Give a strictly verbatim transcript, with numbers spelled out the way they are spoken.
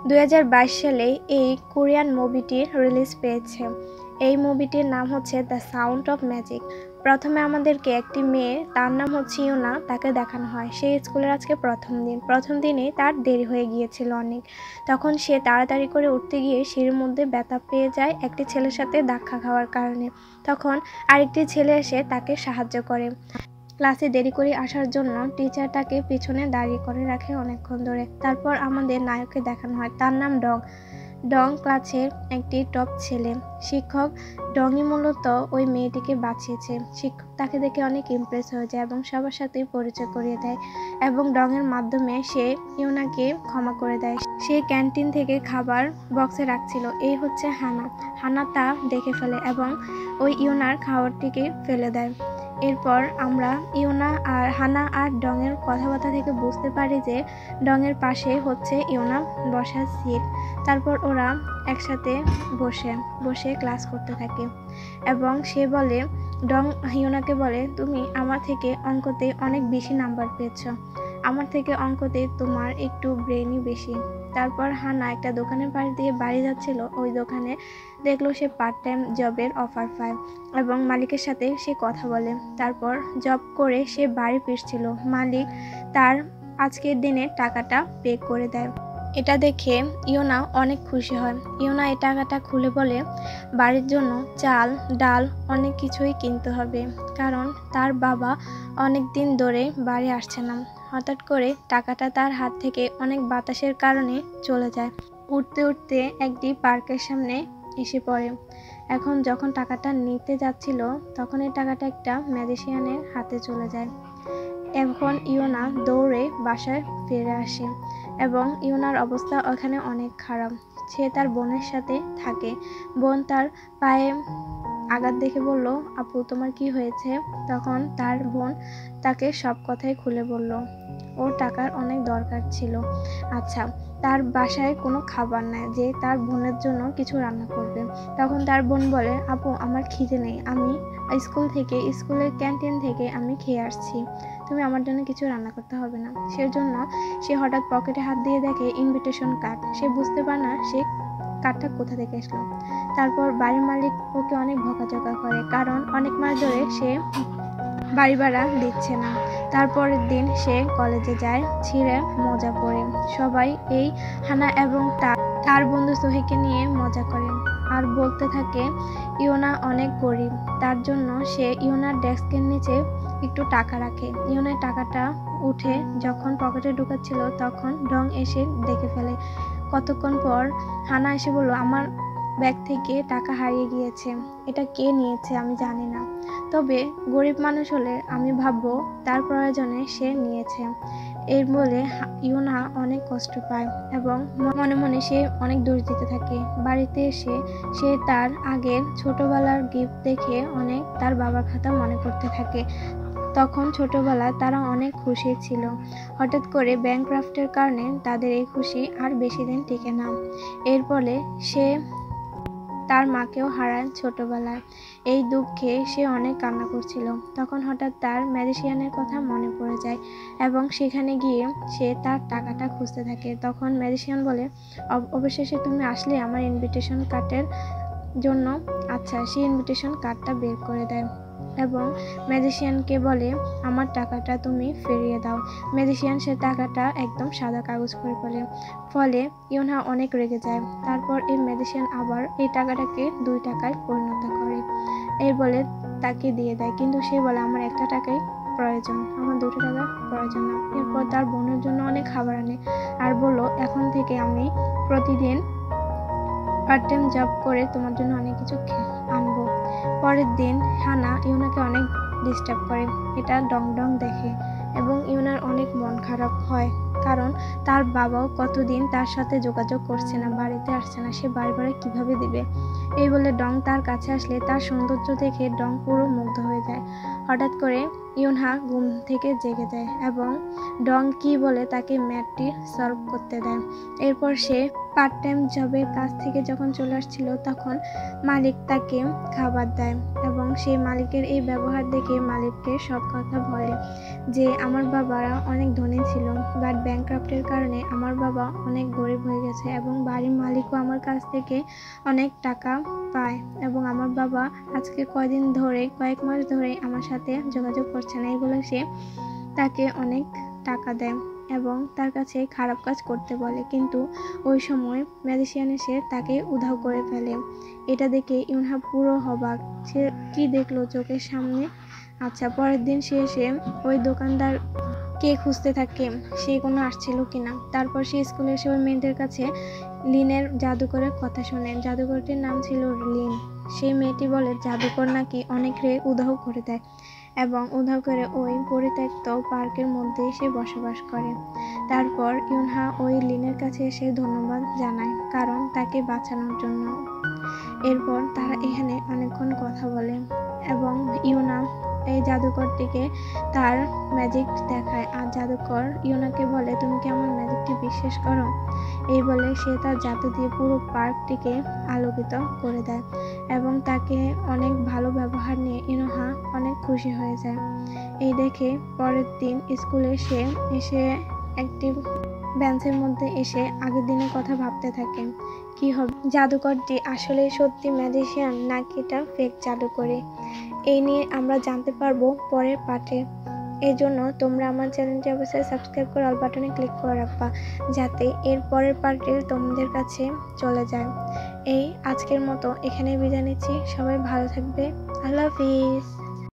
দুই হাজার বাইশ সালে এই কোরিয়ান মুভিটি রিলিজ পেয়েছে। এই মুভিটির নাম হচ্ছে দ্য সাউন্ড অফ ম্যাজিক। প্রথমে আমাদেরকে একটি মেয়ে, তার নাম হচ্ছে ইউনা, তাকে দেখানো হয়। সে স্কুলের আজকে প্রথম দিন প্রথম দিনেই তার দেরি হয়ে গিয়েছিল অনেক। তখন সে তাড়াতাড়ি করে উঠতে গিয়ে সিঁড়ির মধ্যে ব্যথা পেয়ে যায় একটি ছেলের সাথে ধাক্কা খাওয়ার কারণে। তখন আরেকটি ছেলে এসে তাকে সাহায্য করে। ক্লাসে দেরি করে আসার জন্য টিচার তাকে পিছনে দাঁড়িয়ে করে রাখে অনেকক্ষণ ধরে। তারপর আমাদের নায়ককে দেখানো হয়, তার নাম ডং। ডং ক্লাসের একটি টপ ছেলে। শিক্ষক ডংই মূলত ওই মেয়েটিকে বাঁচিয়েছে। শিক্ষক তাকে দেখে অনেক ইমপ্রেস হয়ে যায় এবং সবার সাথেই পরিচয় করিয়ে দেয় এবং ডংয়ের মাধ্যমে সে ইউনাকে ক্ষমা করে দেয়। সে ক্যান্টিন থেকে খাবার বক্সে রাখছিল। এই হচ্ছে হানা। হানা তা দেখে ফেলে এবং ওই ইউনার খাবারটিকে ফেলে দেয়। এরপর আমরা ইউনা আর হানা আর ডংয়ের কথাবার্তা থেকে বুঝতে পারি যে ডংয়ের পাশে হচ্ছে ইউনা বসার সিট। তারপর ওরা একসাথে বসে বসে ক্লাস করতে থাকে এবং সে বলে, ডং ইউনাকে বলে, তুমি আমার থেকে অঙ্কতে অনেক বেশি নাম্বার পেয়েছো, আমার থেকে অঙ্কতে তোমার একটু ব্রেনই বেশি। তারপর হানা একটা দোকানের পাশ দিয়ে বাড়ি যাচ্ছিল। ওই দোকানে দেখলো সে পার্ট টাইম জবের অফার পায় এবং মালিকের সাথে সে কথা বলে। তারপর জব করে সে বাড়ি ফিরছিল। মালিক তার আজকের দিনে টাকাটা পে করে দেয়। এটা দেখে ইউনা অনেক খুশি হয়। ইউনা এই টাকাটা খুলে বলে বাড়ির জন্য চাল, ডাল অনেক কিছুই কিনতে হবে, কারণ তার বাবা অনেক দিন ধরে বাড়ি আসছে না। হঠাৎ করে টাকাটা তার হাত থেকে অনেক বাতাসের কারণে চলে যায়। উঠতে উঠতে একটি পার্কের সামনে এসে পড়ে। এখন যখন টাকাটা নিতে যাচ্ছিল তখন এই টাকাটা একটা ম্যাজিশিয়ানের হাতে চলে যায়। এখন ইউনা দৌড়ে বাসায় ফিরে আসে এবং ইউনার অবস্থা ওখানে অনেক খারাপ। সে তার বোনের সাথে থাকে। বোন তার পায়ে আঘাত দেখে বলল, আপু তোমার কি হয়েছে? তখন তার বোন তাকে সব কথাই খুলে বলল। ওর টাকার অনেক দরকার ছিল। আচ্ছা, তার বাসায় কোনো খাবার নাই যে তার বোনের জন্য কিছু রান্না করবে। তখন তার বোন বলে, আপু আমার খিদে নেই, আমি স্কুল থেকে স্কুলের ক্যান্টিন থেকে আমি খেয়ে আসছি, তুমি আমার জন্য কিছু রান্না করতে হবে না। সেজন্য সে হঠাৎ পকেটে হাত দিয়ে দেখে ইনভিটেশন কার্ড। সে বুঝতে পারে না সে কার্ডটা কোথা থেকে আসলো। তারপর বাড়ির মালিক ওকে অনেক বকাঝকা করে, কারণ অনেক মাস ধরে সে বাড়ি ভাড়া দিচ্ছে না। তারপরের দিন সে কলেজে যায়, ছিঁড়ে মজা করে। সবাই এই হানা এবং তার বন্ধু সোহিকে নিয়ে মজা করে আর বলতে থাকে ইউনা অনেক গরিব, তার জন্য সে ইউনার ডেস্কের নিচে একটু টাকা রাখে। ইউনার টাকাটা উঠে যখন পকেটে ঢুকাচ্ছিল তখন ডং এসে দেখে ফেলে। কতক্ষণ পর হানা এসে বলল, আমার ব্যাগ থেকে টাকা হারিয়ে গিয়েছে, এটা কে নিয়েছে আমি জানি না, তবে গরিব মানুষ হলে আমি ভাববো তার প্রয়োজনে সে নিয়েছে। এই বলে ইউনা অনেক কষ্ট পায় এবং মনে মনে সে অনেক দোষ দিতে থাকে। বাড়িতে এসে সে তার আগের ছোটবেলার গিফট দেখে অনেক তার বাবার কথা মনে করতে থাকে। তখন ছোটবেলায় তারা অনেক খুশি ছিল। হঠাৎ করে ব্যাংক্রাফটের কারণে তাদের এই খুশি আর বেশি দিন টিকে না। এর ফলে সে তার মাকেও হারায় ছোটবেলায়। এই দুঃখে সে অনেক কান্না করছিল। তখন হঠাৎ তার ম্যাজিশিয়ানের কথা মনে পড়ে যায় এবং সেখানে গিয়ে সে তার টাকাটা খুঁজতে থাকে। তখন ম্যাজিশিয়ান বলে, অবশেষে তুমি আসলে আমার ইনভিটেশন কার্ডের জন্য। আচ্ছা, সে ইনভিটেশন কার্ডটা বের করে দেয় এবং ম্যাজিশিয়ানকে বলে, আমার টাকাটা তুমি ফিরিয়ে দাও। ম্যাজিশিয়ান সে টাকাটা একদম সাদা কাগজ করে ফেলে। ফলে ইউনা অনেক রেগে যায়। তারপর এই ম্যাজিশিয়ান আবার এই টাকাটাকে দুই টাকায় পরিণত করে। এই বলে তাকে দিয়ে দেয়, কিন্তু সে বলে আমার একটা টাকাই প্রয়োজন, আমার দুটো টাকা প্রয়োজন না। এরপর তার বোনের জন্য অনেক খাবার আনে আর বলল, এখন থেকে আমি প্রতিদিন পার্ট টাইম জব করে তোমার জন্য অনেক কিছু আনবো। পরের দিন হানা ইউনাকে অনেক ডিস্টার্ব করে। এটা ডং ডং দেখে এবং ইউনার অনেক মন খারাপ হয়, কারণ তার বাবাও কতদিন তার সাথে যোগাযোগ করছে না, বাড়িতে আসছে না, সে বাড়ি ভাড়া কিভাবে দিবে। এই বলে ডং তার কাছে আসলে তার সৌন্দর্য দেখে ডং পুরো মুগ্ধ হয়ে যায়। হঠাৎ করে ইউনহা ঘুম থেকে জেগে যায় এবং ডং কি বলে তাকে ম্যাথটি সলভ করতে দেয়। এরপর সে পার্ট টাইম জবের কাজ থেকে যখন চলে আসছিল তখন মালিক তাকে খাবার দেয় এবং সেই মালিকের এই ব্যবহার দেখে মালিককে সব কথা বলে যে আমার বাবারা অনেক ধনী ছিল, বাট ব্যাংক্রাফটের কারণে আমার বাবা অনেক গরিব হয়ে গেছে এবং বাড়ির মালিকও আমার কাছ থেকে অনেক টাকা পায় এবং আমার বাবা আজকে কয়দিন ধরে কয়েক মাস ধরে আমার সাথে যোগাযোগ করছে না। এই বলে সে তাকে অনেক টাকা দেয় এবং তার কাছে খারাপ কাজ করতে বলে, কিন্তু ওই সময় ম্যাজিশিয়ান এসে তাকে উধাও করে ফেলে। এটা দেখে ইউনহা পুরো হবাক, সে কি দেখলো চোখের সামনে। আচ্ছা, পরের দিন সে এসে ওই দোকানদার কে খুঁজতে থাকে সে কোনো আসছিল কিনা। তারপর সে স্কুলে এসে ওই মেয়েদের কাছে লিনের জাদুকরের কথা শোনে। জাদুকরটির নাম ছিল লিন। সেই মেয়েটি বলে জাদুকর নাকি অনেকরে উধাও করে দেয় এবং উধাও করে ওই পরিত্যক্ত পার্কের মধ্যে সে বসবাস করে। তারপর ইউনহা ওই লিনের কাছে এসে ধন্যবাদ জানায় কারণ তাকে বাঁচানোর জন্য। এরপর তারা এখানে অনেকক্ষণ কথা বলে এবং ইউনা এই জাদুকরটিকে তার ম্যাজিক দেখায় আর জাদুকর ইউনাকে বলে তুমি কি আমার ম্যাজিকটি বিশ্বাস করো। এই বলে সে তার জাদু দিয়ে পুরো পার্কটিকে আলোকিত করে দেয় এবং তাকে অনেক ভালো ব্যবহার নিয়ে ইউনহা অনেক খুশি হয়ে যায়। এই দেখে পরের দিন স্কুলে সে এসে একটি বেঞ্চের মধ্যে এসে আগের দিনের কথা ভাবতে থাকে কি হবে, জাদুকরটি আসলে সত্যি ম্যাজিশিয়ান নাকি এটা ফেক জাদু করে। এই নিয়ে আমরা জানতে পারবো পরের পার্টে। এই জন্য তোমরা আমার চ্যানেলটি অবশ্যই সাবস্ক্রাইব করে অল বাটনে ক্লিক করে রাখবা যাতে এর পরের পার্টে তোমাদের কাছে চলে যায়। এই আজকের মতো এখানে বিদায় নিচ্ছি, সবাই ভালো থাকবে, আল্লাহ হাফিজ।